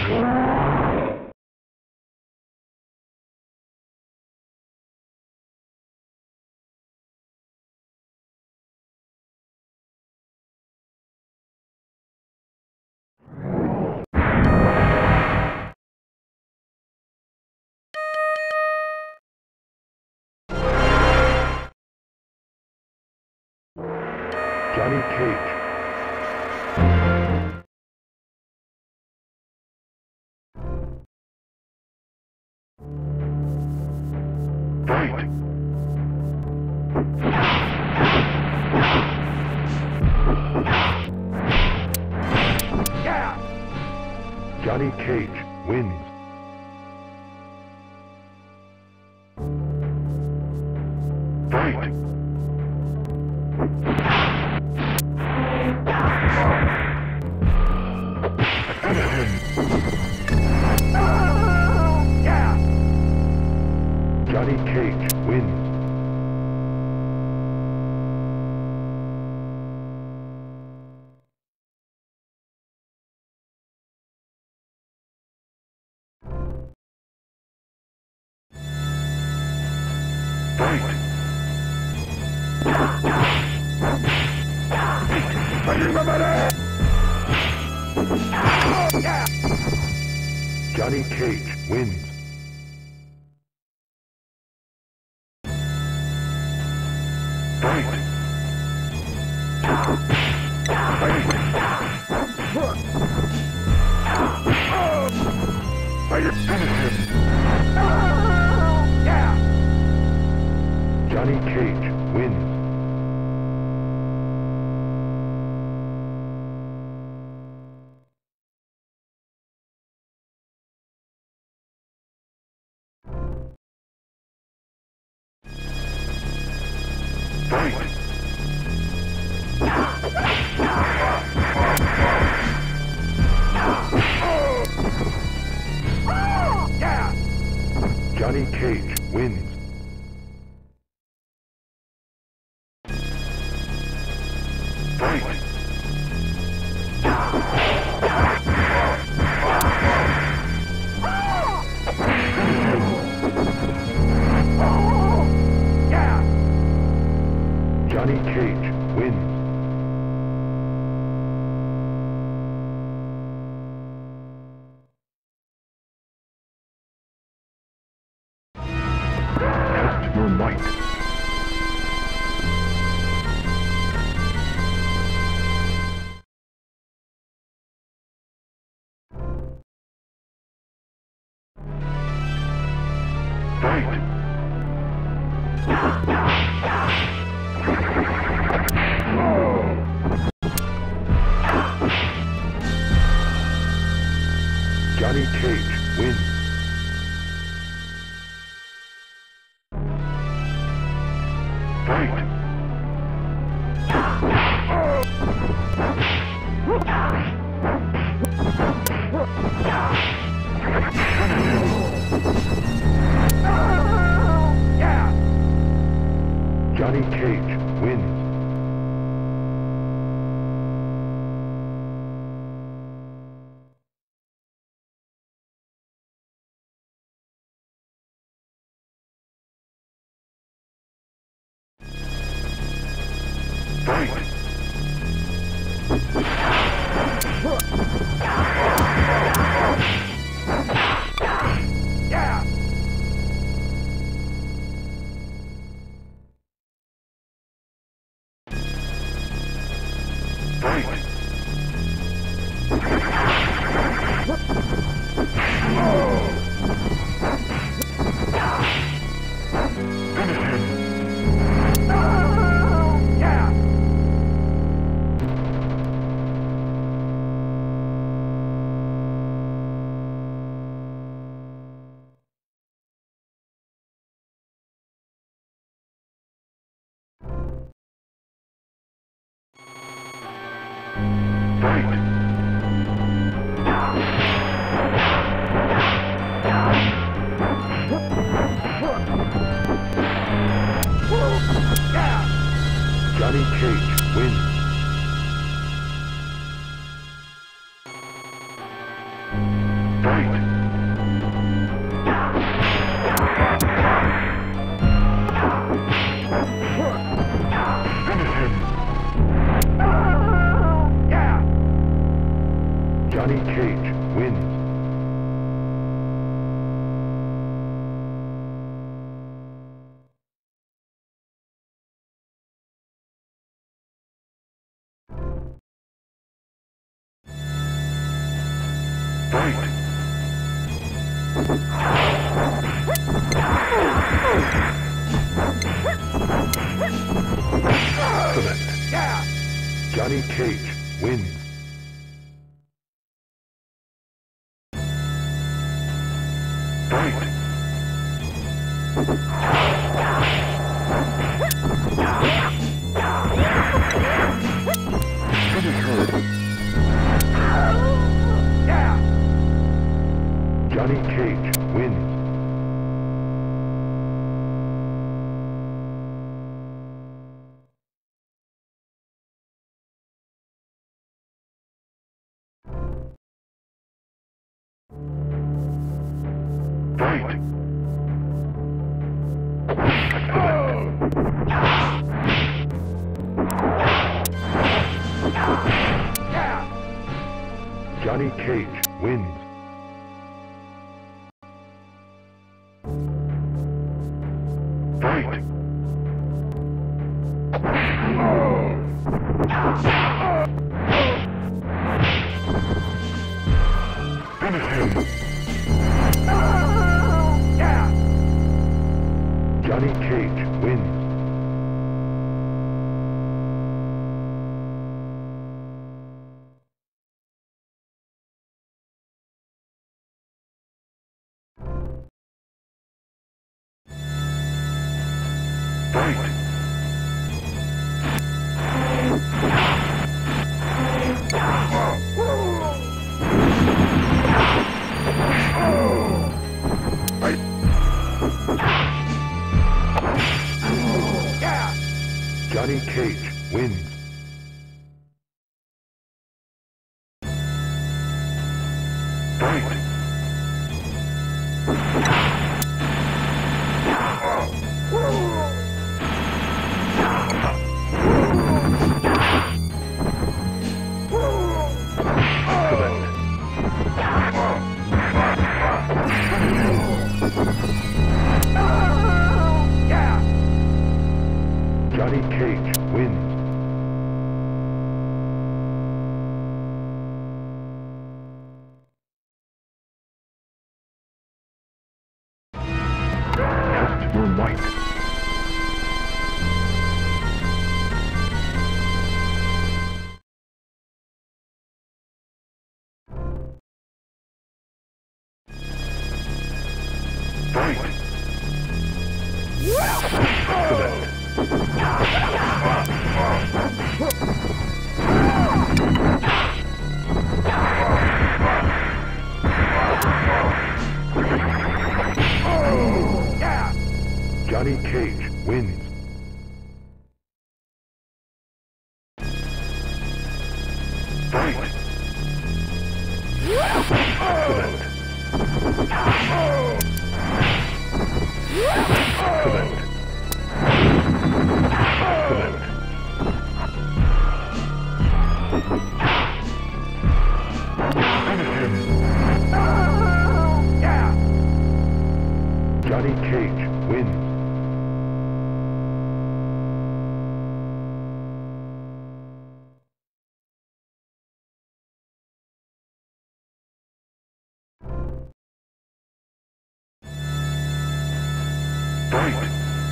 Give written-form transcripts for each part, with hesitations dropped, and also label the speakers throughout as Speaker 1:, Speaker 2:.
Speaker 1: Johnny Cage. Fight! Yeah! Johnny Cage wins. Fight! Yeah! Johnny Cage wins. Fight! Yeah! Johnny Cage wins. Fight! Yeah! Johnny Cage wins. Fight! Yeah! Johnny Cage wins. Fight! Yeah! Johnny Cage wins. Test your might. Fight! Johnny Cage wins. Fight! Yeah! Johnny Cage wins. Fight! Yeah! Fight! Finish him! Yeah! Fight! Yeah! Johnny Cage wins. Fight! Johnny Cage wins. Fight! Finish her. Yeah! Johnny Cage wins. Fight! Johnny Cage wins. Fight! Finish him! Johnny Cage wins. Fight! Johnny Cage wins. Fight! Johnny Cage wins. Test your might. Fight! Accident! Johnny Cage wins. Fight! Accident! Accident! Accident! Finish him! Johnny Cage wins. Fight!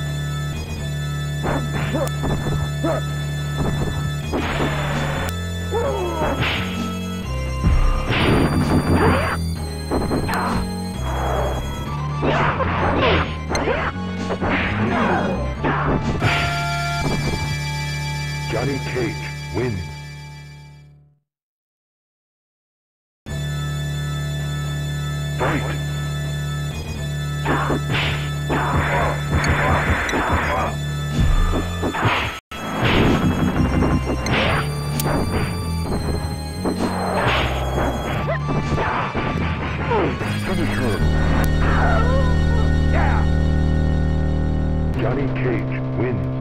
Speaker 1: Johnny Cage wins. Fight! Finish her. Johnny Cage wins.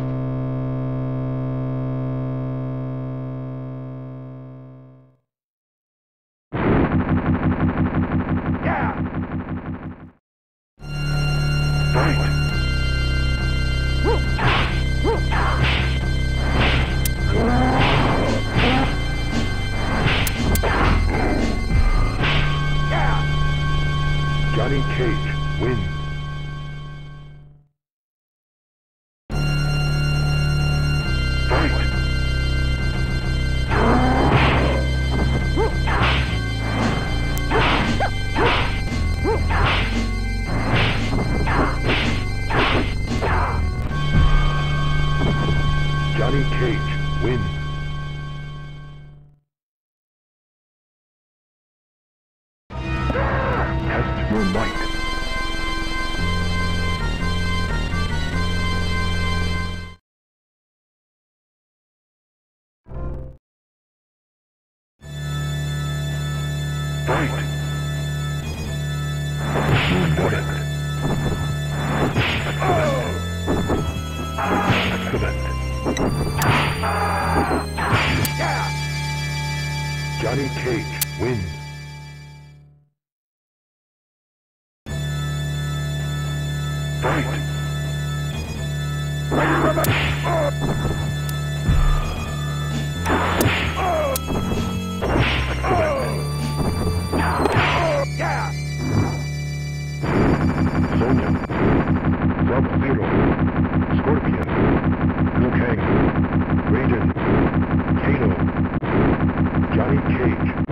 Speaker 1: Fight! Johnny Cage wins. Johnny Cage wins. Test your might. Fight! You won it. Excellent. Johnny Cage wins. Fight! Sonya, Sub-Zero, Scorpion, Liu Kang, Raiden, Kano, Johnny Cage